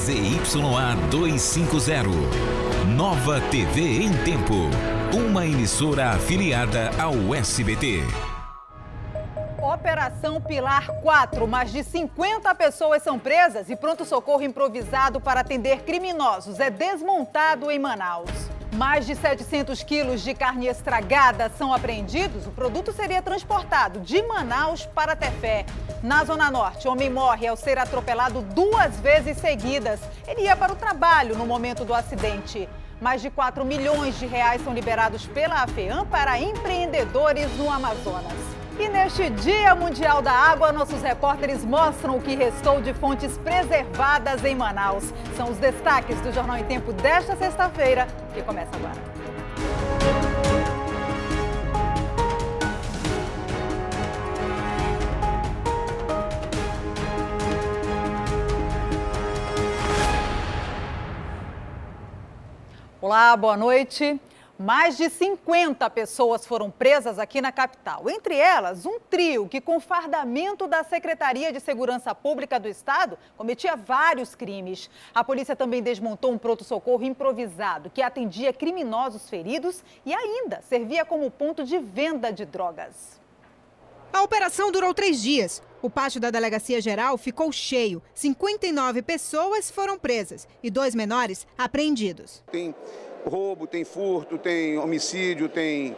ZYA 250. Nova TV em Tempo. Uma emissora afiliada ao SBT. Operação Pilar 4. Mais de 50 pessoas são presas e pronto-socorro improvisado para atender criminosos é desmontado em Manaus. Mais de 700 quilos de carne estragada são apreendidos. O produto seria transportado de Manaus para Tefé. Na Zona Norte, homem morre ao ser atropelado 2 vezes seguidas. Ele ia para o trabalho no momento do acidente. Mais de 4 milhões de reais são liberados pela AFEAM para empreendedores no Amazonas. E neste Dia Mundial da Água, nossos repórteres mostram o que restou de fontes preservadas em Manaus. São os destaques do Jornal em Tempo desta sexta-feira, que começa agora. Olá, boa noite. Mais de 50 pessoas foram presas aqui na capital. Entre elas, um trio que, com fardamento da Secretaria de Segurança Pública do Estado, cometia vários crimes. A polícia também desmontou um pronto-socorro improvisado que atendia criminosos feridos e ainda servia como ponto de venda de drogas. A operação durou 3 dias. O pátio da Delegacia Geral ficou cheio. 59 pessoas foram presas e 2 menores apreendidos. Tem roubo, tem furto, tem homicídio, tem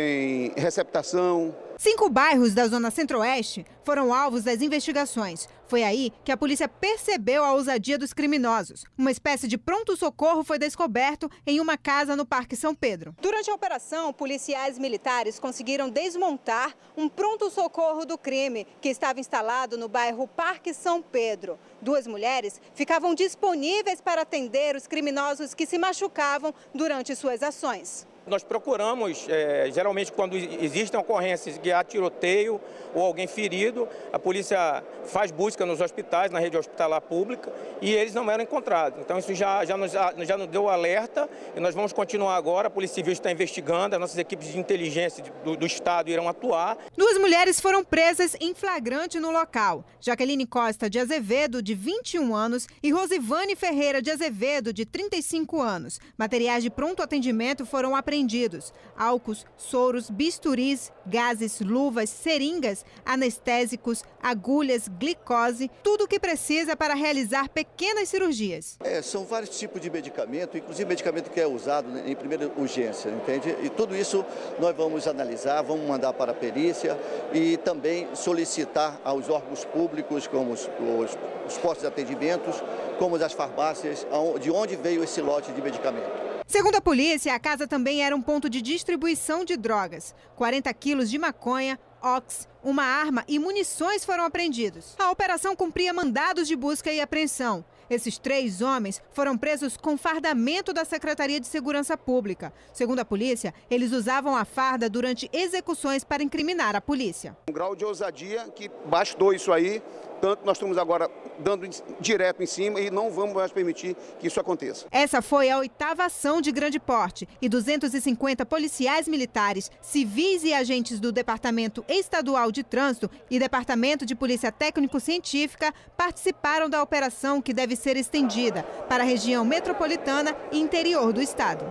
receptação. 5 bairros da Zona Centro-Oeste foram alvos das investigações. Foi aí que a polícia percebeu a ousadia dos criminosos. Uma espécie de pronto-socorro foi descoberto em uma casa no Parque São Pedro. Durante a operação, policiais militares conseguiram desmontar um pronto-socorro do crime que estava instalado no bairro Parque São Pedro. 2 mulheres ficavam disponíveis para atender os criminosos que se machucavam durante suas ações. Nós procuramos, geralmente quando existem ocorrências que há tiroteio ou alguém ferido, a polícia faz busca nos hospitais, na rede hospitalar pública, e eles não eram encontrados. Então isso já nos deu alerta e nós vamos continuar agora. A Polícia Civil está investigando, as nossas equipes de inteligência do Estado irão atuar. 2 mulheres foram presas em flagrante no local. Jaqueline Costa de Azevedo, de 21 anos, e Rosivane Ferreira de Azevedo, de 35 anos. Materiais de pronto atendimento foram apreendidos. Álcools, soros, bisturis, gases, luvas, seringas, anestésicos, agulhas, glicose, tudo o que precisa para realizar pequenas cirurgias. São vários tipos de medicamento, inclusive medicamento que é usado em primeira urgência, entende? E tudo isso nós vamos analisar, vamos mandar para a perícia e também solicitar aos órgãos públicos, como os postos de atendimentos, como as farmácias, de onde veio esse lote de medicamento. Segundo a polícia, a casa também era um ponto de distribuição de drogas. 40 quilos de maconha, ox, uma arma e munições foram apreendidos. A operação cumpria mandados de busca e apreensão. Esses 3 homens foram presos com fardamento da Secretaria de Segurança Pública. Segundo a polícia, eles usavam a farda durante execuções para incriminar a polícia. Um grau de ousadia que bastou isso aí, tanto nós estamos agora dando direto em cima e não vamos mais permitir que isso aconteça. Essa foi a 8ª ação de grande porte e 250 policiais militares, civis e agentes do Departamento Estadual de Trânsito e Departamento de Polícia Técnico-Científica participaram da operação que deve ser estendida para a região metropolitana e interior do estado.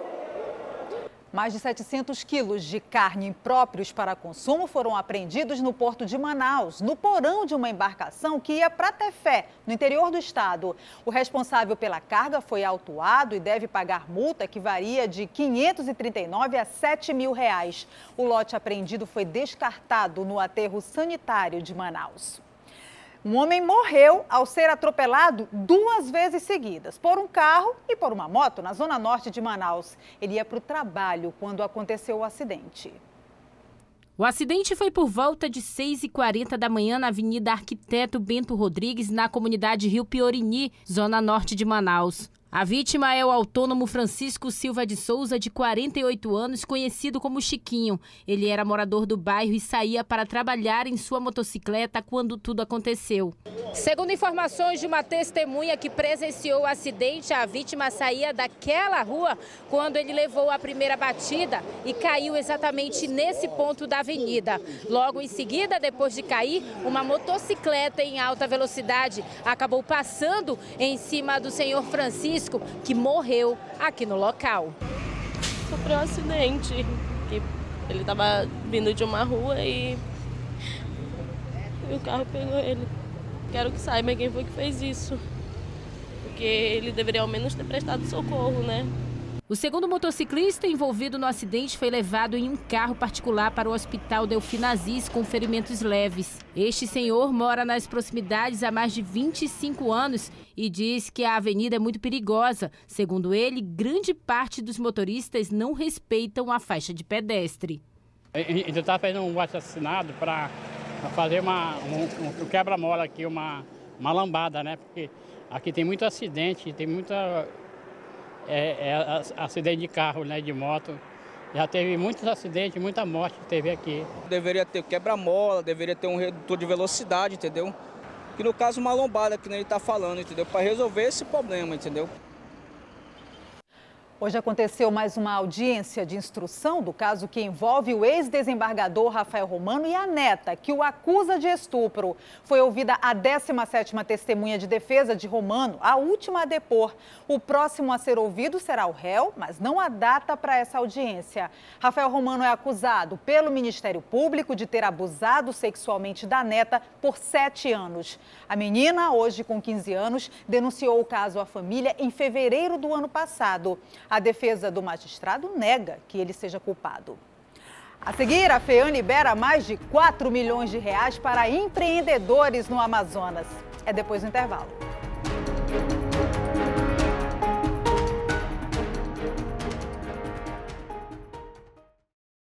Mais de 700 quilos de carne impróprios para consumo foram apreendidos no porto de Manaus, no porão de uma embarcação que ia para Tefé, no interior do estado. O responsável pela carga foi autuado e deve pagar multa que varia de R$ 539 a R$ 7 mil. O lote apreendido foi descartado no aterro sanitário de Manaus. Um homem morreu ao ser atropelado 2 vezes seguidas, por um carro e por uma moto, na zona norte de Manaus. Ele ia para o trabalho quando aconteceu o acidente. O acidente foi por volta de 6h40 da manhã na Avenida Arquiteto Bento Rodrigues, na comunidade Rio Piorini, zona norte de Manaus. A vítima é o autônomo Francisco Silva de Souza, de 48 anos, conhecido como Chiquinho. Ele era morador do bairro e saía para trabalhar em sua motocicleta quando tudo aconteceu. Segundo informações de uma testemunha que presenciou o acidente, a vítima saía daquela rua quando ele levou a primeira batida e caiu exatamente nesse ponto da avenida. Logo em seguida, depois de cair, uma motocicleta em alta velocidade acabou passando em cima do senhor Francisco, que morreu aqui no local. Sofreu um acidente, que ele estava vindo de uma rua e o carro pegou ele. Quero que saiba quem foi que fez isso, porque ele deveria ao menos ter prestado socorro, né? O segundo motociclista envolvido no acidente foi levado em um carro particular para o Hospital Delfim Aziz com ferimentos leves. Este senhor mora nas proximidades há mais de 25 anos e diz que a avenida é muito perigosa. Segundo ele, grande parte dos motoristas não respeitam a faixa de pedestre. Ele está fazendo um assassinato para fazer um quebra-mola aqui, uma lambada, né? Porque aqui tem muito acidente, tem muita acidente de carro, né? De moto. Já teve muitos acidentes, muita morte que teve aqui. Deveria ter quebra-mola, deveria ter um redutor de velocidade, entendeu? Que no caso uma lombada, que nem ele está falando, entendeu? Para resolver esse problema, entendeu? Hoje aconteceu mais uma audiência de instrução do caso que envolve o ex-desembargador Rafael Romano e a neta, que o acusa de estupro. Foi ouvida a 17ª testemunha de defesa de Romano, a última a depor. O próximo a ser ouvido será o réu, mas não há data para essa audiência. Rafael Romano é acusado pelo Ministério Público de ter abusado sexualmente da neta por 7 anos. A menina, hoje com 15 anos, denunciou o caso à família em fevereiro do ano passado. A defesa do magistrado nega que ele seja culpado. A seguir, a FEAM libera mais de 4 milhões de reais para empreendedores no Amazonas. É depois do intervalo.